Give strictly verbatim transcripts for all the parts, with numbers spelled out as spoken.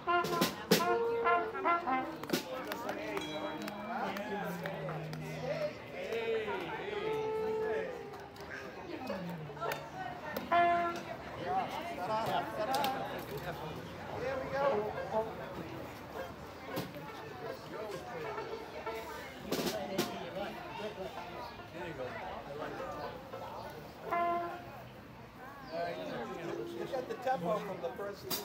Tempo from the first.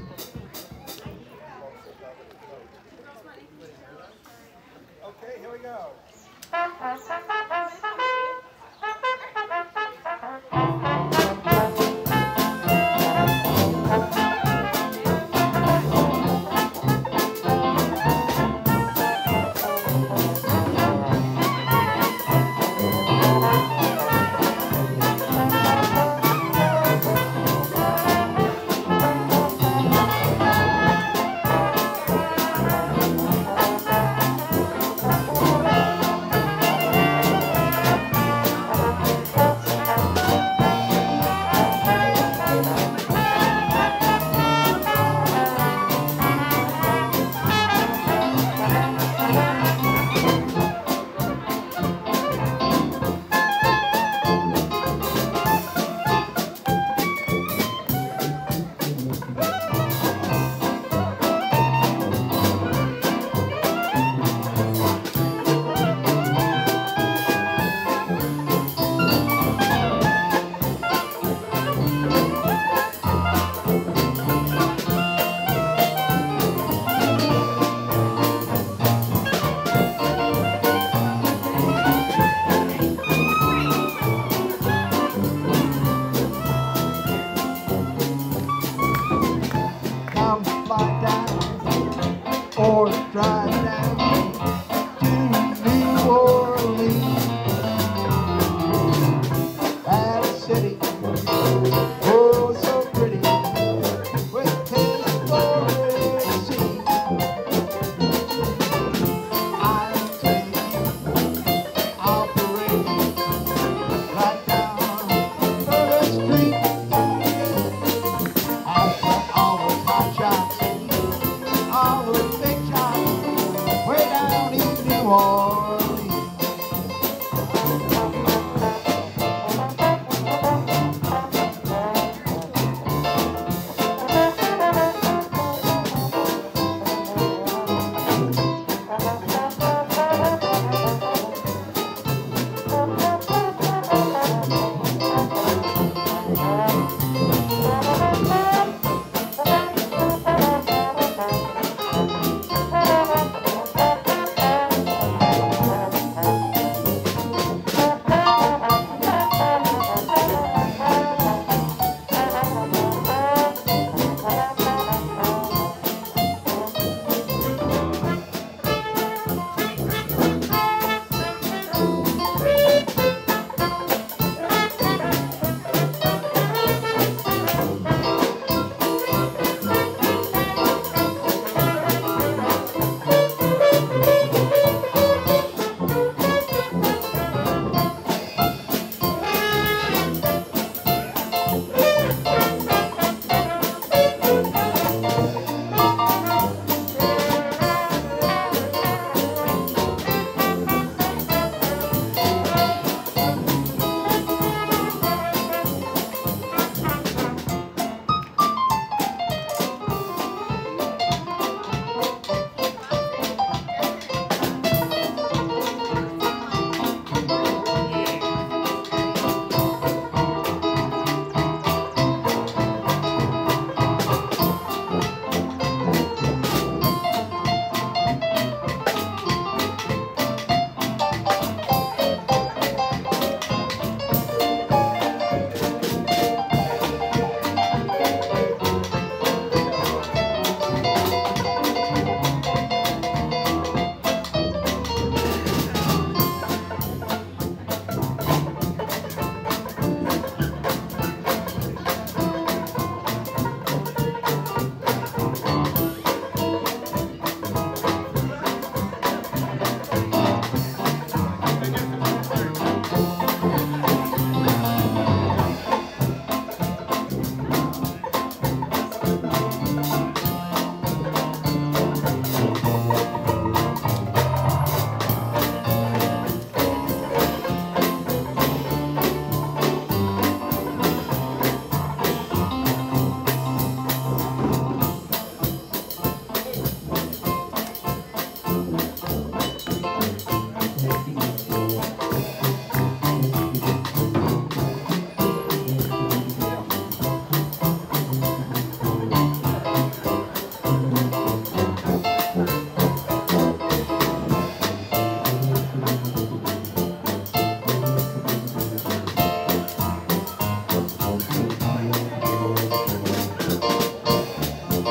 Okay, here we go. Or drive down to New Orleans, that city, oh so pretty, with historic scenes. I'll take you, I'll parade you right down the street. I've got all of my shots.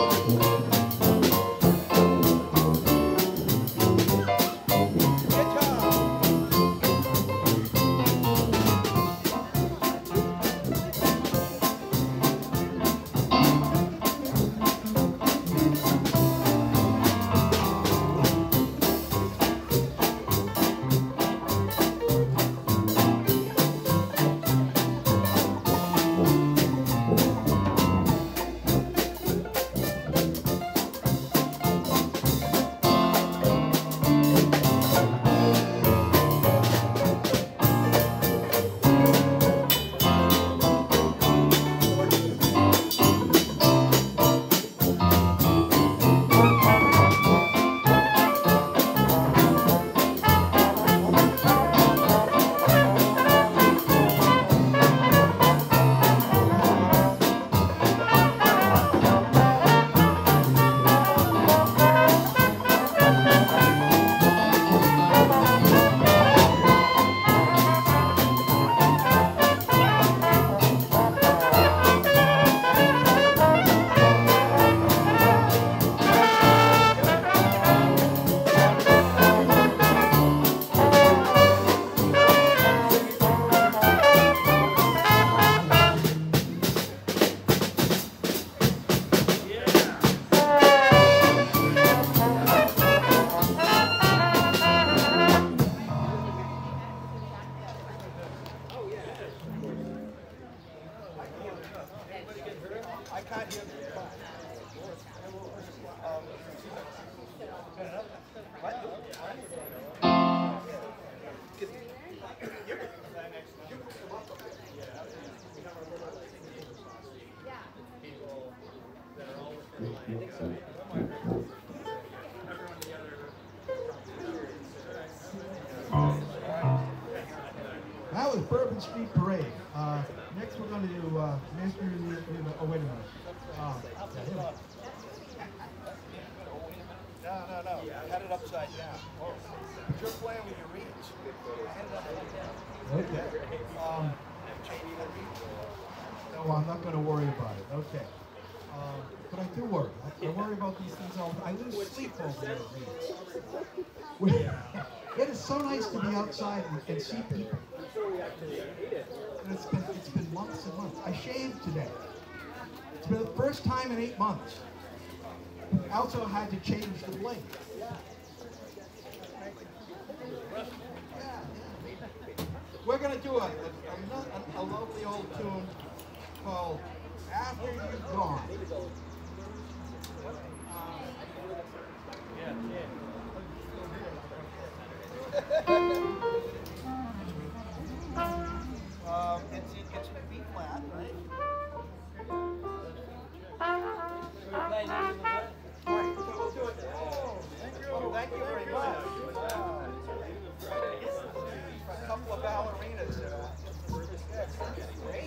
That was Bourbon Street Parade. Uh, next we're going to do uh, Master of the... Oh, wait a minute. Uh, No, no, no. Cut it upside down. Oh. You're playing with your reeds. Hand it upside down. okay. Um, no, I'm not going to worry about it. Okay. Uh, but I do worry. I, I worry about these things all the time. I lose sleep over these reeds. It is so nice to be outside and, and see people. And it's been, it's been months and months. I shaved today. It's been the first time in eight months. I also had to change the blade. Yeah, yeah. We're going to do a, a, a, a lovely old tune called After You've Gone. Yeah, yeah. um, it's, it's a B flat, right? Alright, so we'll do it. Oh, thank you. Oh, thank you very much. Wow. A couple of ballerinas. Uh, great.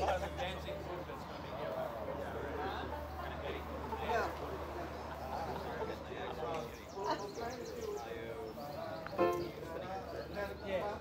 Yeah. Yeah.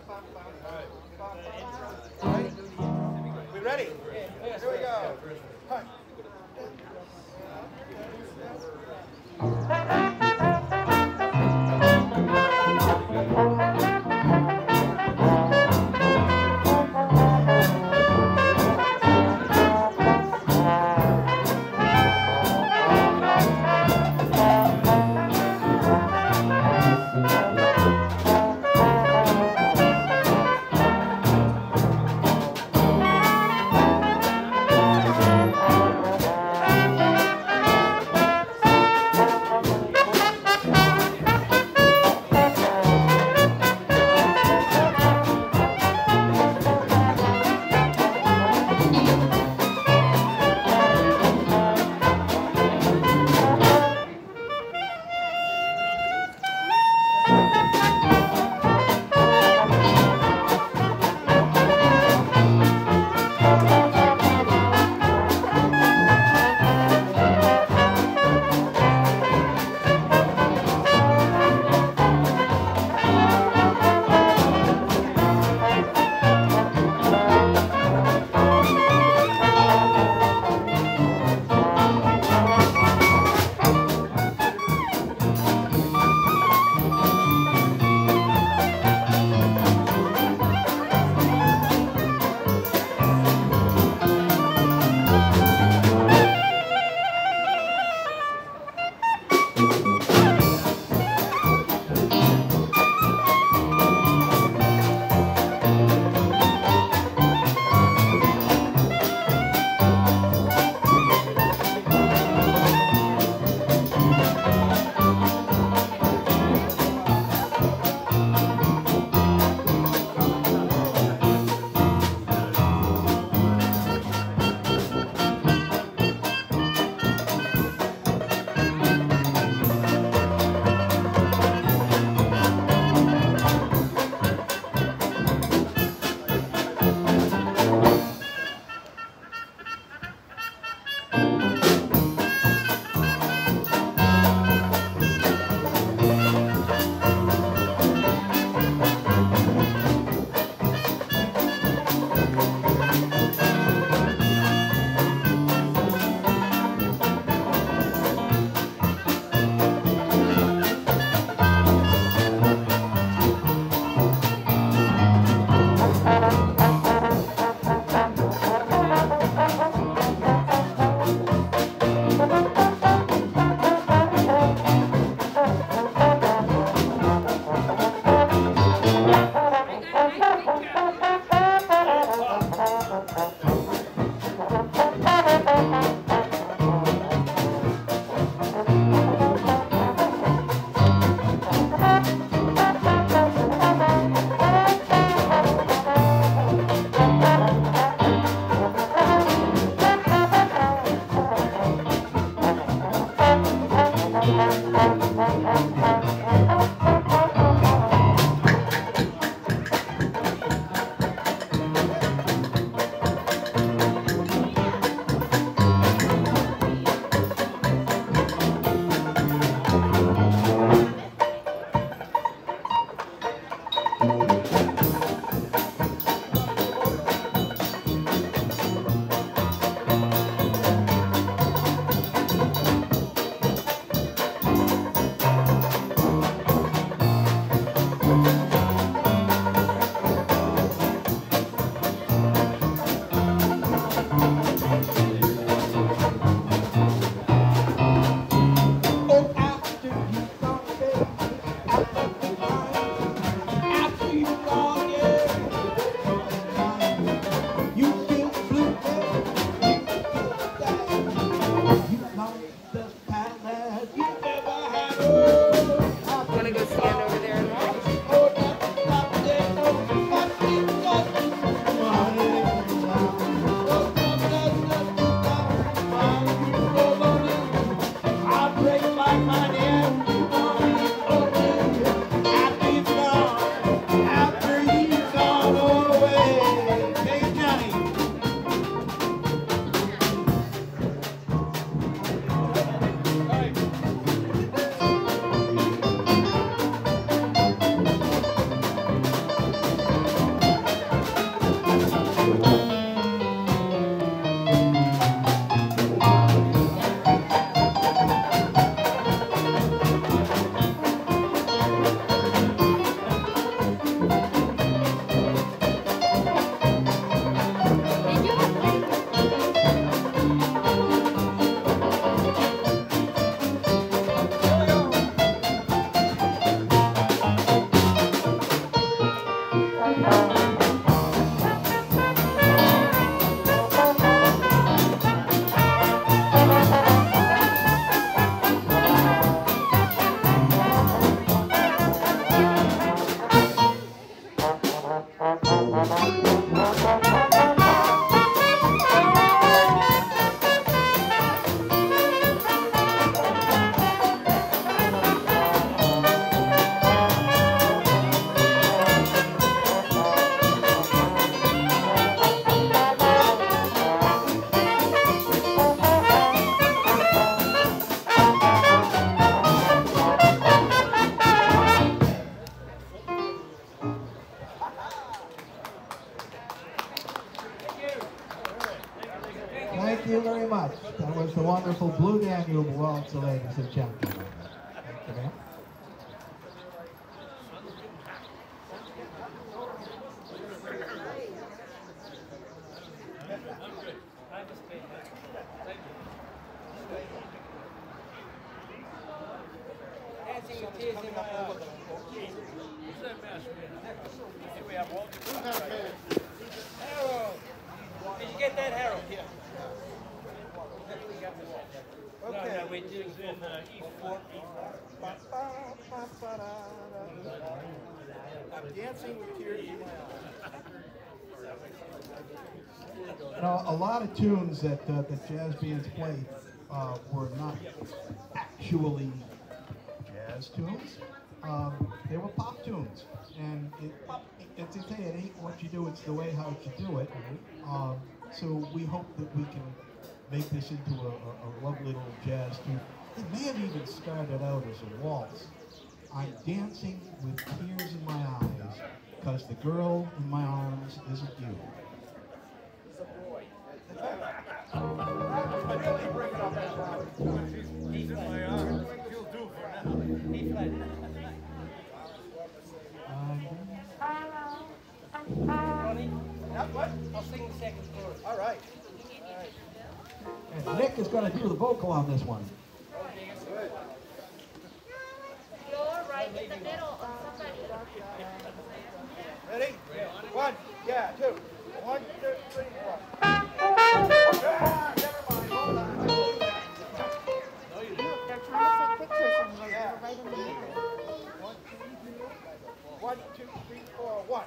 Thank you very much. That was the wonderful Blue Danube waltz, ladies and gentlemen. Thank you, ma'am. dancing with tears in my eyes. We have all Harold! Did you get that, Harold? Yeah. No, no, we're doing in uh, E four. I'm dancing with tears in my eyes. You know, a lot of tunes that uh, that jazz bands played uh, were not actually jazz tunes. Um, they were pop tunes, and it, pop, it's to say it ain't what you do; it's the way how you do it. Um, so we hope that we can make this into a, a, a lovely little jazz tune. It may have even started out as a waltz. I'm dancing with tears in my eyes because the girl in my arms isn't you. He's in my arms. He'll do for now. He fled. Ronnie? Now what? I'll sing the second chorus. All right. And Nick is going to do the vocal on this one. You're right in the middle of somebody. Ready? One, yeah, two. One, two, three, four. Ah, never mind. Hold on. They're trying to take pictures and you're Yeah. right in the middle. One, two, three, four, one.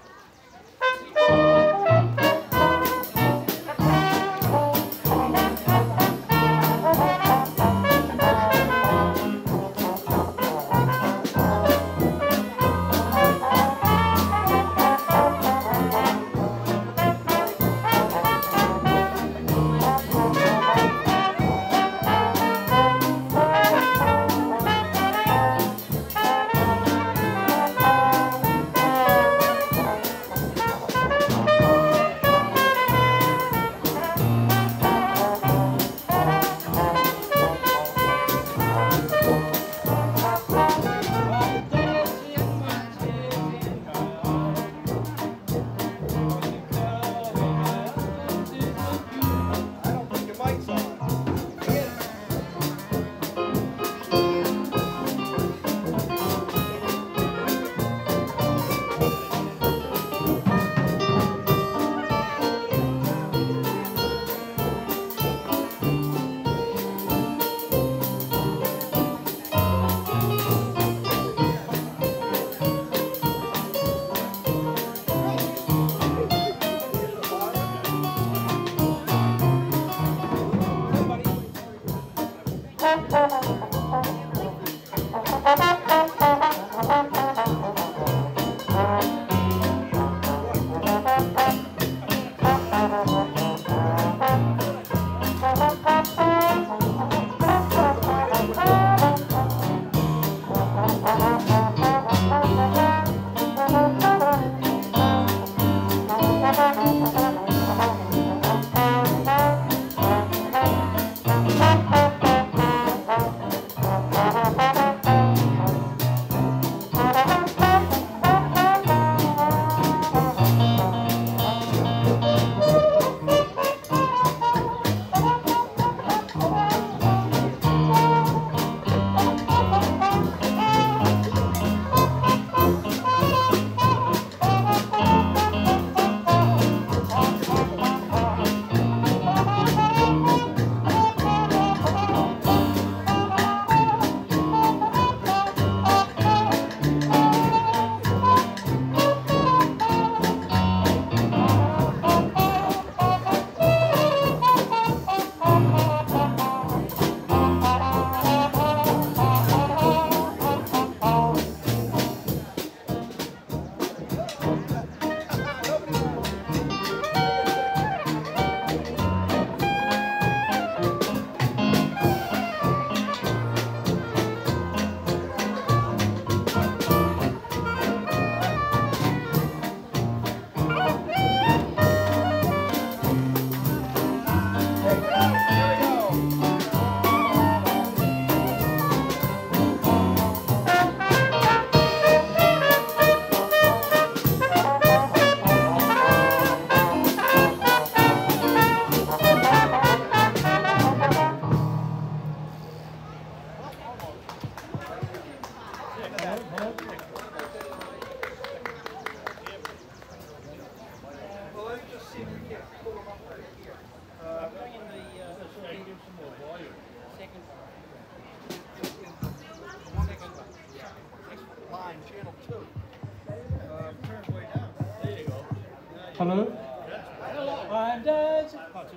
Hello? I'm Dad.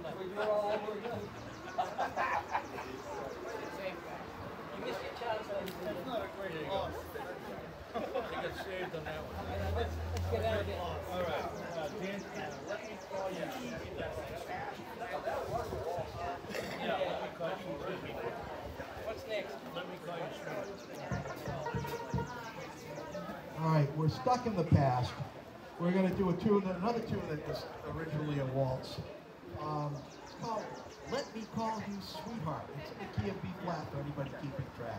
Saved on that one. Let's get out of here. All right. Uh, Dan, let me call you. Yeah, let me call you. What's next? Let me call you. All right, we're stuck in the past. We're going to do a tune, another tune that was originally a waltz. Um, it's called "Let Me Call You Sweetheart." It's in the key of B flat for anybody keeping track.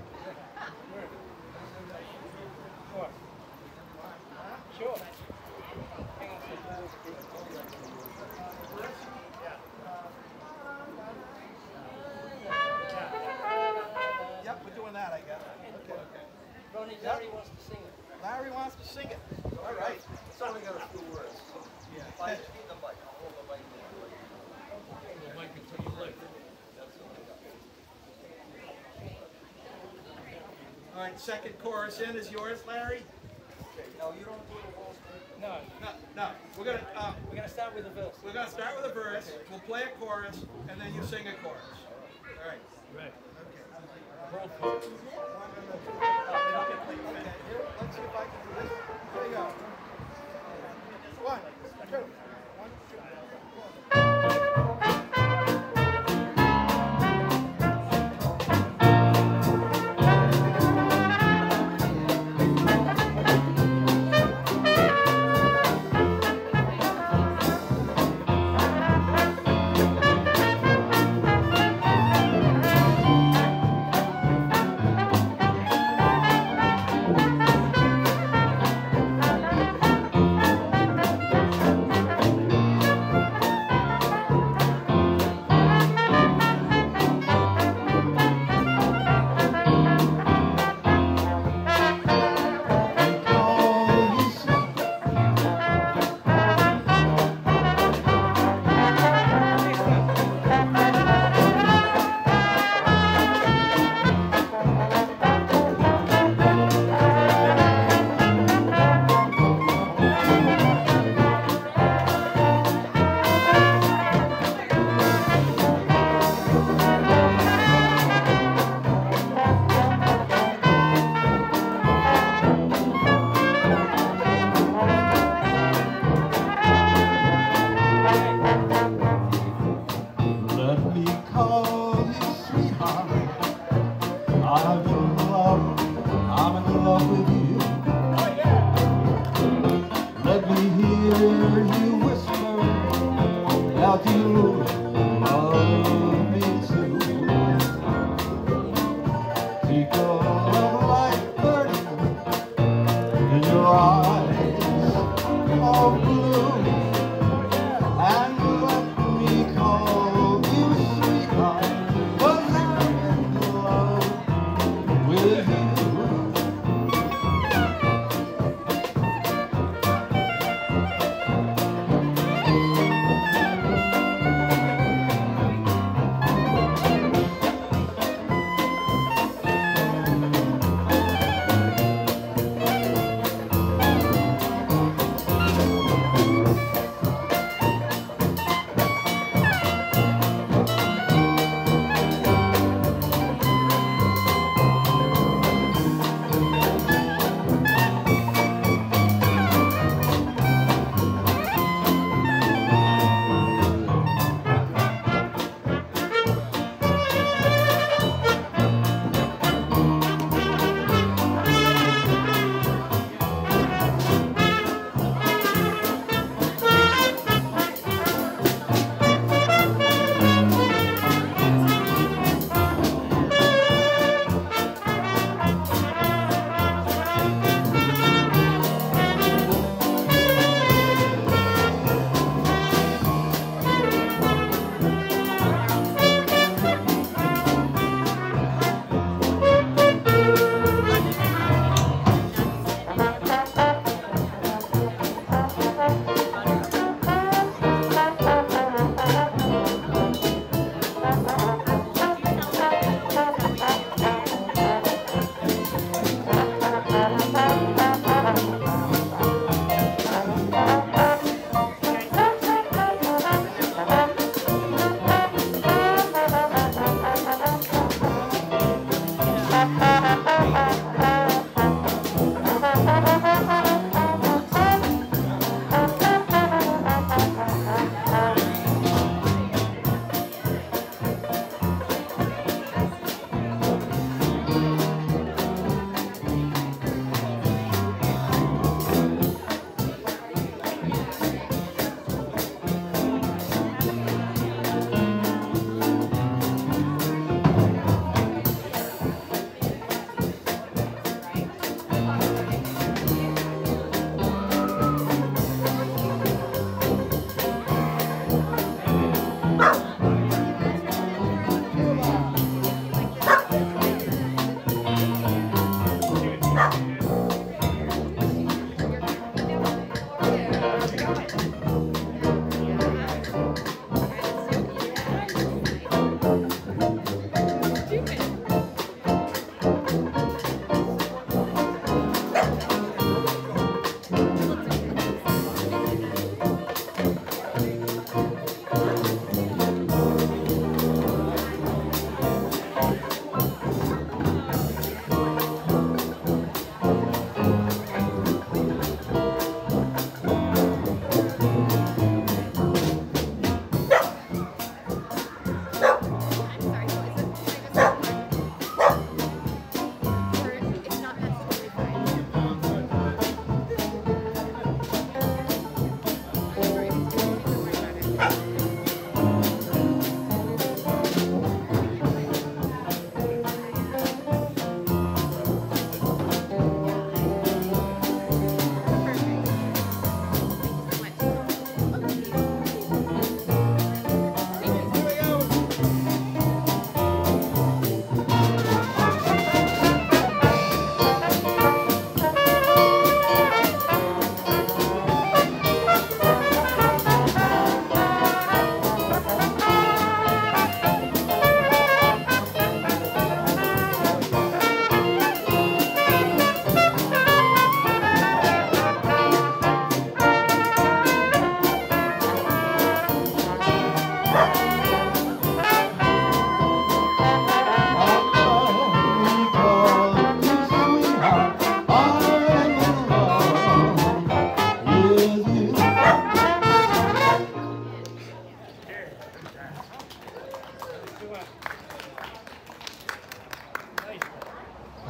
Sure. Yep, we're doing that, I guess. Okay, okay. Ronnie, Larry wants to sing it. Larry wants to sing it. All right. It's only got a few words. Yeah. Like, keep the mic. I'll hold the mic there. The mic until you lift. All right, second chorus in is yours, Larry? No, you don't do the Wall Street. No, No, no. We're gonna uh, we're gonna start with the verse. we're gonna start with a verse. We'll play a chorus, and then you sing a chorus. All right. Right. Okay. Okay. Here, let's see if I can do this. Here we go. One, two, one, two. Let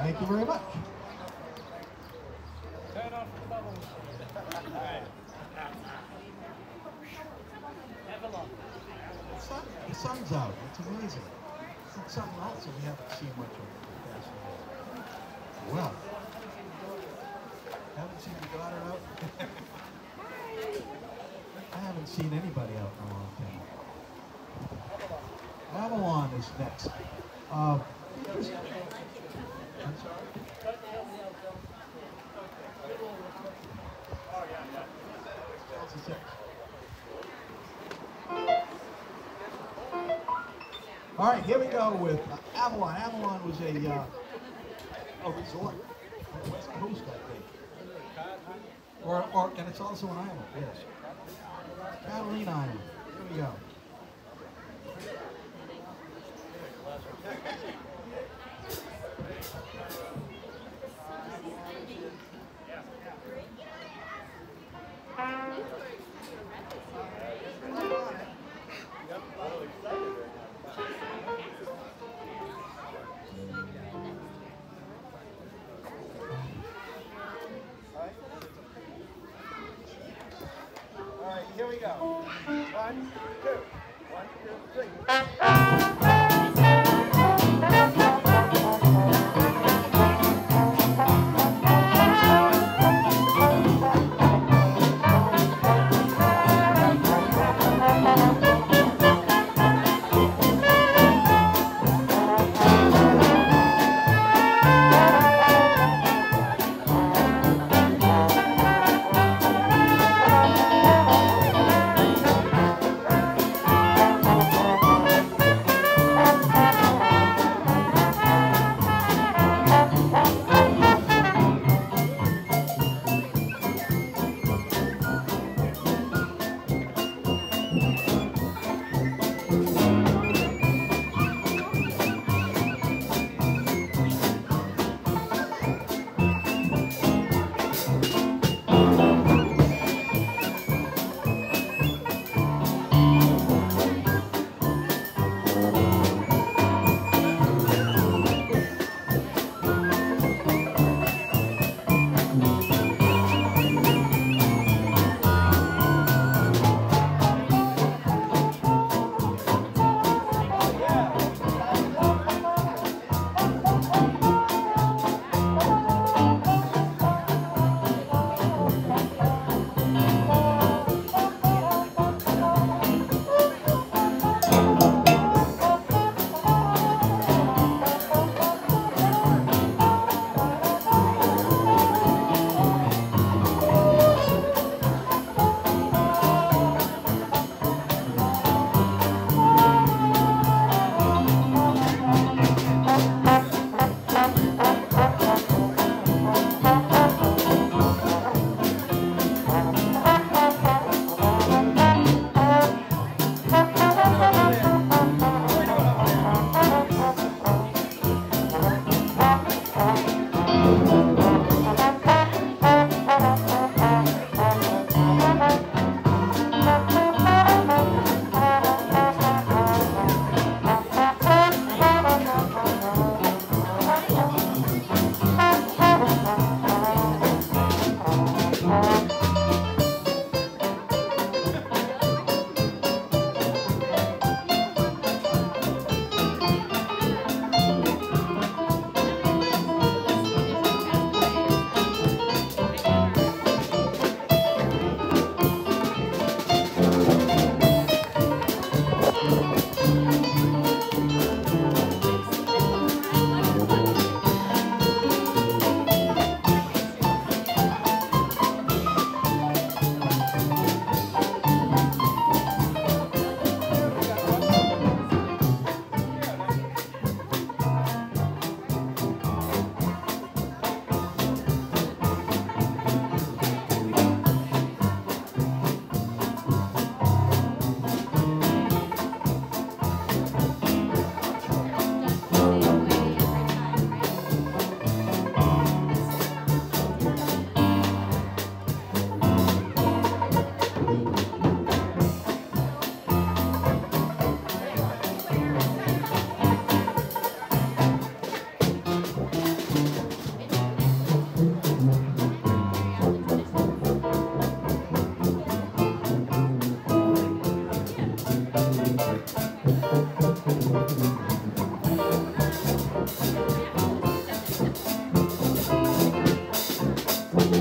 Thank you very much. Turn off the bubbles. Avalon. The, sun, the sun's out. It's amazing. It's something else that we haven't seen much of. Well, haven't seen your daughter out? I haven't seen anybody out in a long time. Avalon is next. Uh, I'm sorry? All right, here we go with uh, Avalon. Avalon was a, uh, a resort on the West Coast, I think. Or, or, and it's also an island, yes. Catalina Island. Here we go. All right, here we go. One, two, one, two, three.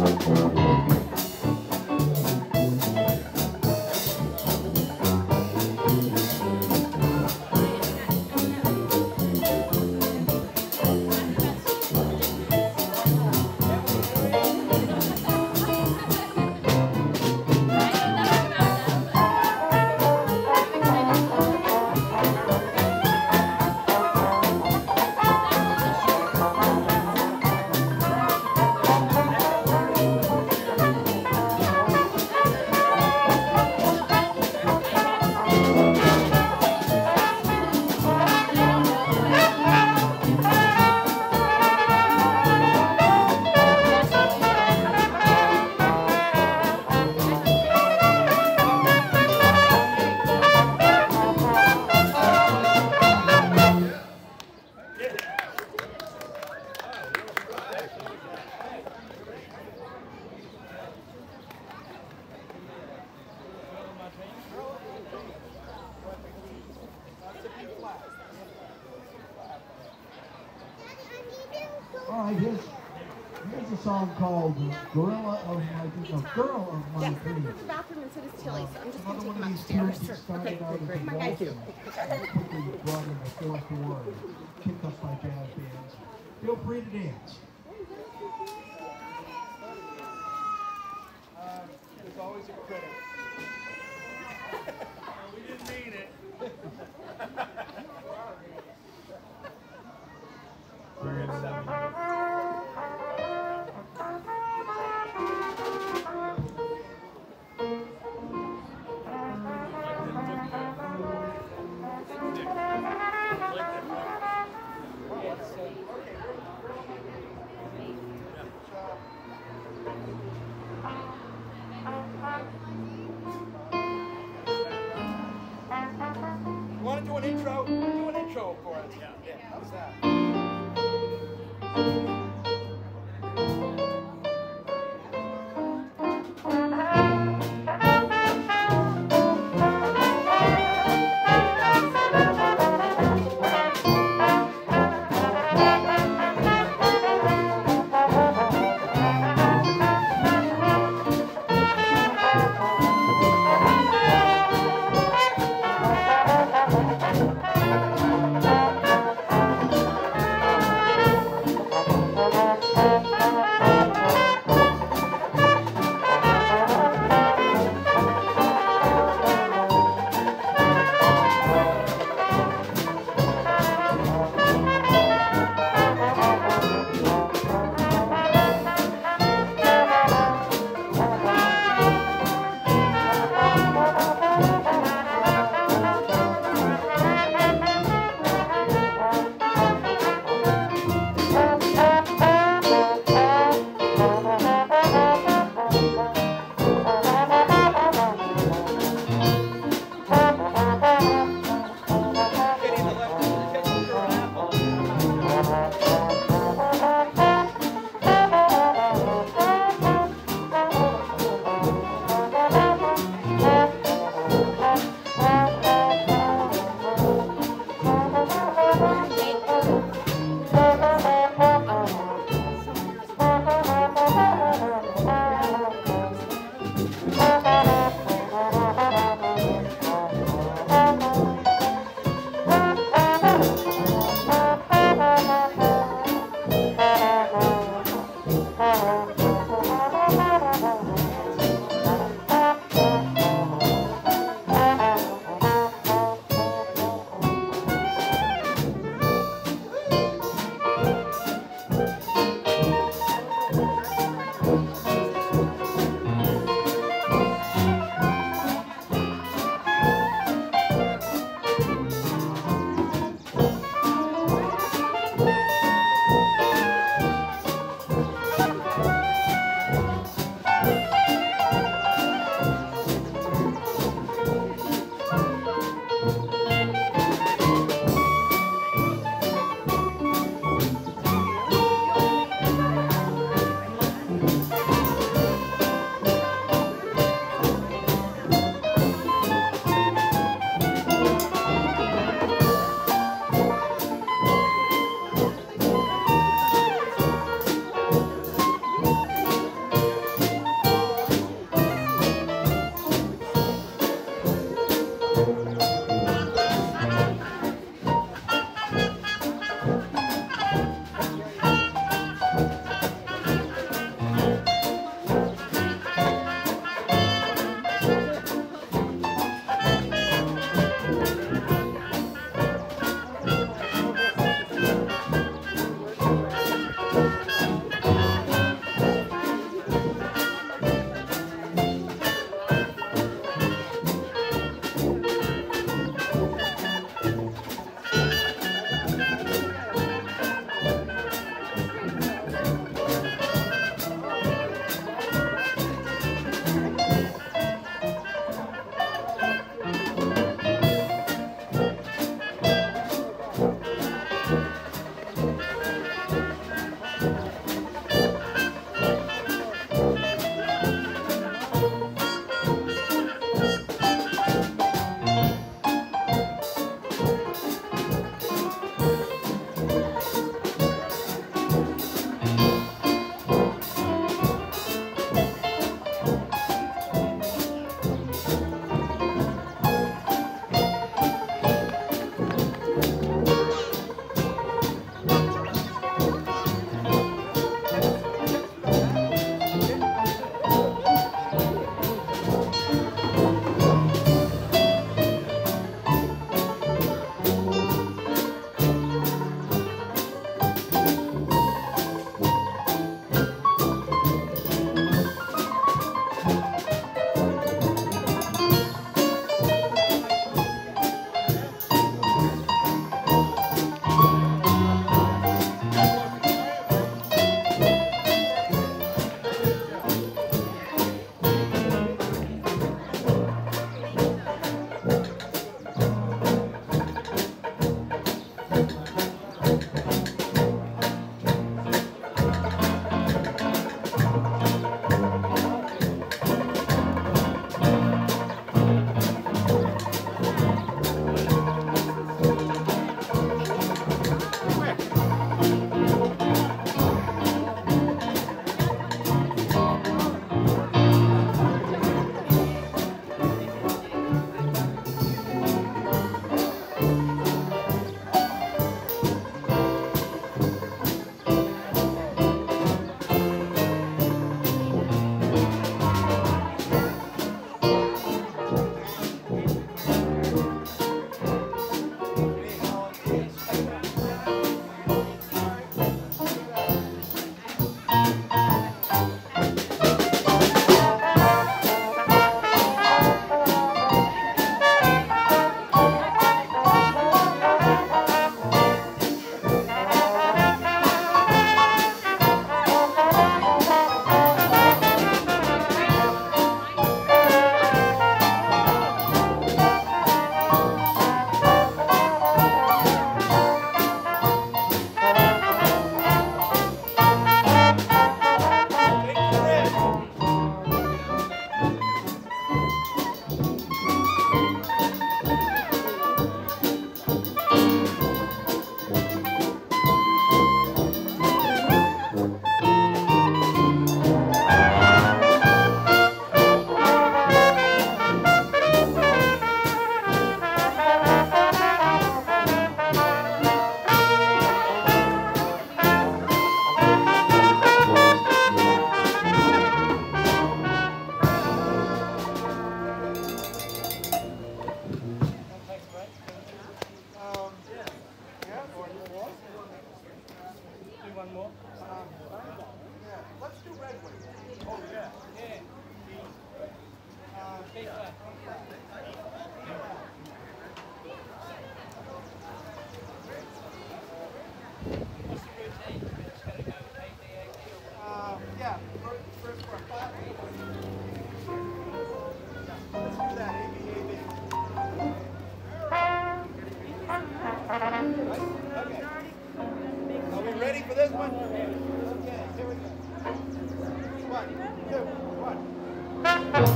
All right, here's, here's a song called Gorilla of My Dreams, no, Girl of My Yes, I'm Dreams. going to the bathroom and so does Tilly, so I'm just going Another to one take of him these tunes that upstairs. started Okay, out as a great. waltz Thank you. and quickly brought in the fourth word, kicked up by jazz bands. Feel free to dance. Um, there's always a critic. We didn't mean it. We're at seven.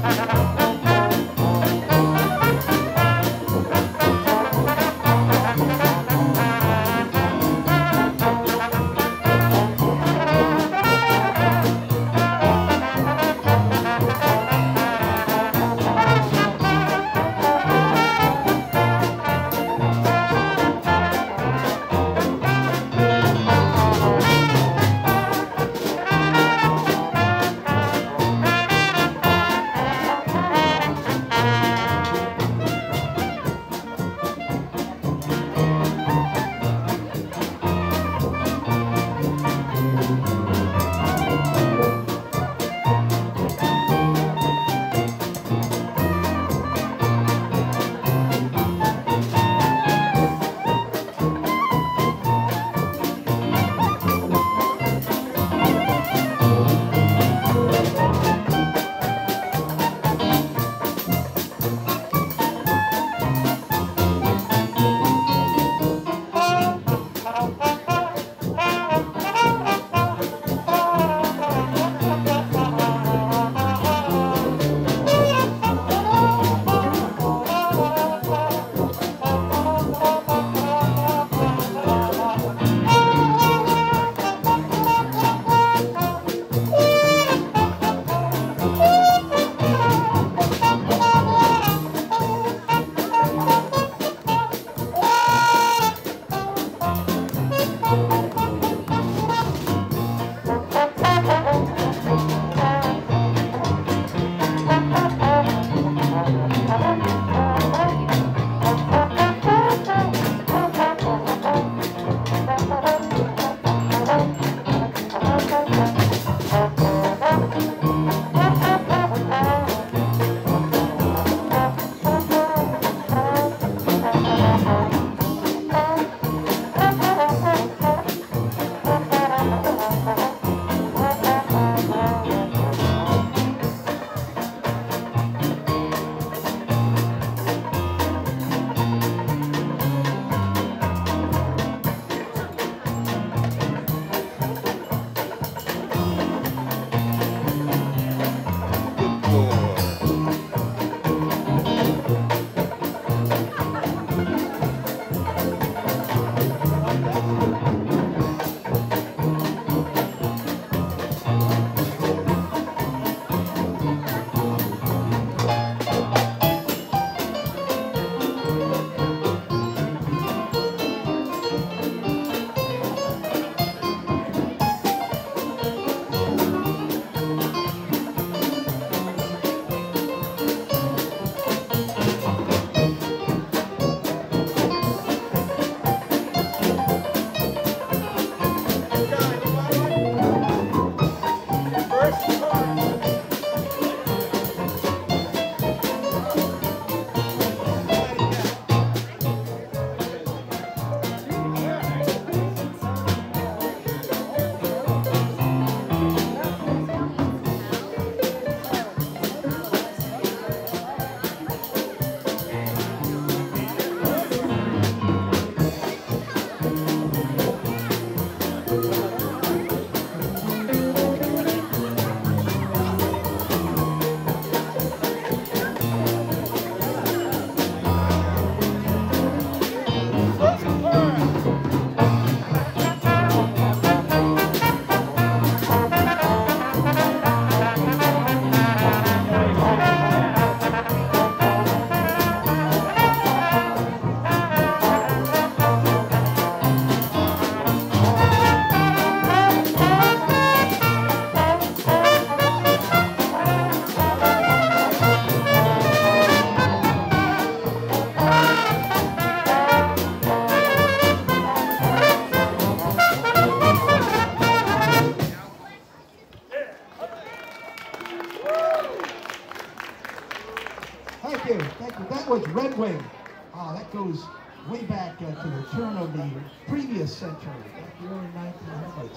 was Red Wing. Uh, that goes way back uh, to the turn of the previous century, back the early nineteen hundreds.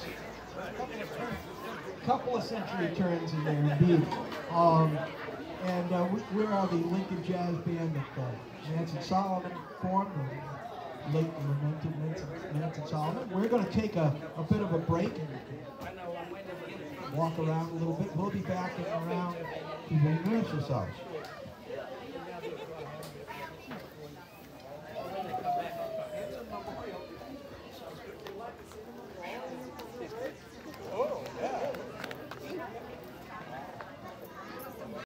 A couple of century turns in there, indeed. Um, and uh, we, we are the Lincoln Jazz Band that uh, Nancy Solomon formed, the late lamented Nancy, Nancy Solomon. We're going to take a, a bit of a break. And, walk around a little bit. We'll be back in around two minutes or so.